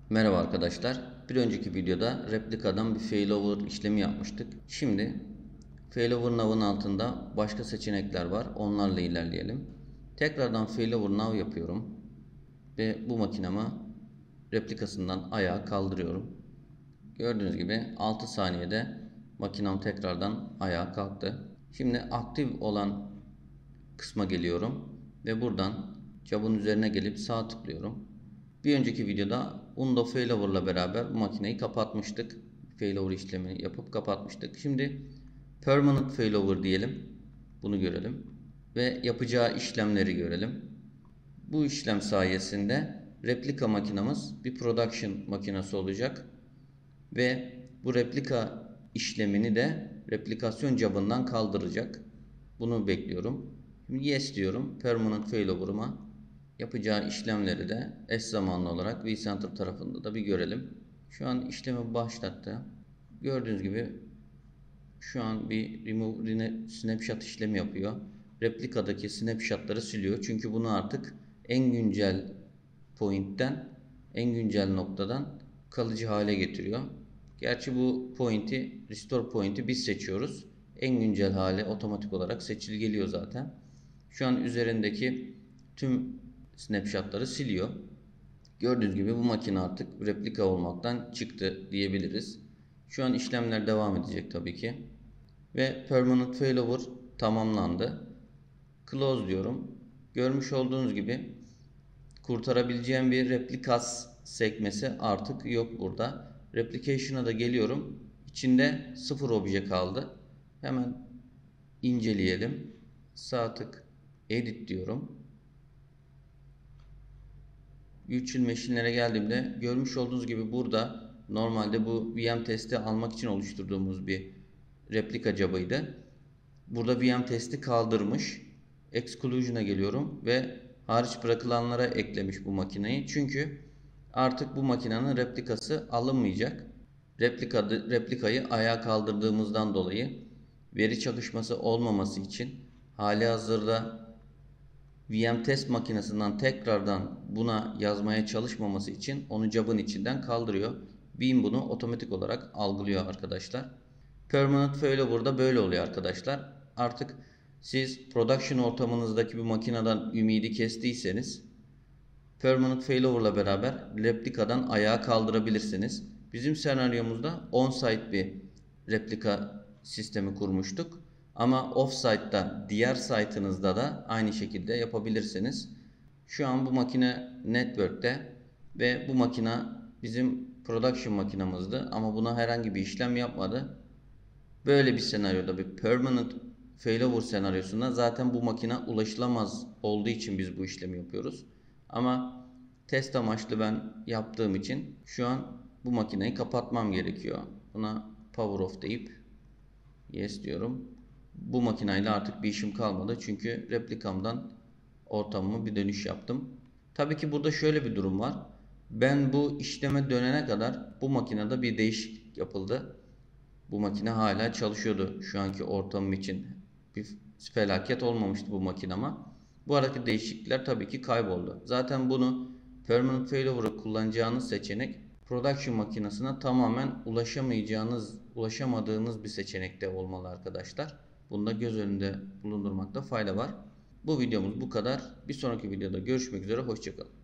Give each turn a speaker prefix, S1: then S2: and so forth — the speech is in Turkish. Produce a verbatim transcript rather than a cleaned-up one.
S1: Merhaba arkadaşlar. Bir önceki videoda replikadan bir failover işlemi yapmıştık. Şimdi failover nav'ın altında başka seçenekler var. Onlarla ilerleyelim. Tekrardan failover nav yapıyorum. Ve bu makinemi replikasından ayağa kaldırıyorum. Gördüğünüz gibi altı saniyede makinem tekrardan ayağa kalktı. Şimdi aktif olan kısma geliyorum. Ve buradan job'un üzerine gelip sağ tıklıyorum. Bir önceki videoda undo failover ile beraber bu makineyi kapatmıştık. Failover işlemini yapıp kapatmıştık. Şimdi permanent failover diyelim. Bunu görelim. Ve yapacağı işlemleri görelim. Bu işlem sayesinde replika makinamız bir production makinesi olacak. Ve bu replika işlemini de replikasyon job'ından kaldıracak. Bunu bekliyorum. Şimdi yes diyorum. Permanent failover'ıma yapacağı işlemleri de eş zamanlı olarak vCenter tarafında da bir görelim. Şu an işlemi başlattı. Gördüğünüz gibi şu an bir remove snapshot işlemi yapıyor. Replikadaki snapshotları siliyor. Çünkü bunu artık en güncel point'ten, en güncel noktadan kalıcı hale getiriyor. Gerçi bu point'i, restore point'i biz seçiyoruz. En güncel hale otomatik olarak seçili geliyor zaten. Şu an üzerindeki tüm snapshotları siliyor. Gördüğünüz gibi bu makine artık replika olmaktan çıktı diyebiliriz. Şu an işlemler devam edecek tabii ki. Ve permanent failover tamamlandı. Close diyorum. Görmüş olduğunuz gibi kurtarabileceğim bir replikas sekmesi artık yok burada. Replication'a da geliyorum. İçinde sıfır obje kaldı. Hemen inceleyelim. Sağ tık edit diyorum. Virtual Machine'lere geldiğimde görmüş olduğunuz gibi burada normalde bu V M testi almak için oluşturduğumuz bir replika job'ıydı. Burada V M testi kaldırmış. Exclusion'a geliyorum ve hariç bırakılanlara eklemiş bu makineyi. Çünkü artık bu makinenin replikası alınmayacak. Replika, replikayı ayağa kaldırdığımızdan dolayı veri çakışması olmaması için hali hazırda V M test makinesinden tekrardan buna yazmaya çalışmaması için onu job'ın içinden kaldırıyor. Veeam bunu otomatik olarak algılıyor arkadaşlar. Permanent failover'da böyle oluyor arkadaşlar. Artık siz production ortamınızdaki bir makineden ümidi kestiyseniz permanent failover ile beraber replikadan ayağa kaldırabilirsiniz. Bizim senaryomuzda on-site bir replika sistemi kurmuştuk. Ama off-site'da diğer site'ınızda da aynı şekilde yapabilirsiniz. Şu an bu makine network'te ve bu makine bizim production makinamızdı ama buna herhangi bir işlem yapmadı. Böyle bir senaryoda, bir permanent failover senaryosunda zaten bu makine ulaşılamaz olduğu için biz bu işlemi yapıyoruz. Ama test amaçlı ben yaptığım için şu an bu makineyi kapatmam gerekiyor. Buna power off deyip yes diyorum. Bu makineyle artık bir işim kalmadı. Çünkü replikamdan ortamıma bir dönüş yaptım. Tabii ki burada şöyle bir durum var. Ben bu işleme dönene kadar bu makinede bir değişiklik yapıldı. Bu makine hala çalışıyordu şu anki ortamım için. Bir felaket olmamıştı bu makinama. Bu aradaki değişiklikler tabii ki kayboldu. Zaten bunu permanent failover'ı kullanacağınız seçenek production makinesine tamamen ulaşamayacağınız, ulaşamadığınız bir seçenekte olmalı arkadaşlar. Bunu da göz önünde bulundurmakta fayda var. Bu videomuz bu kadar. Bir sonraki videoda görüşmek üzere. Hoşçakalın.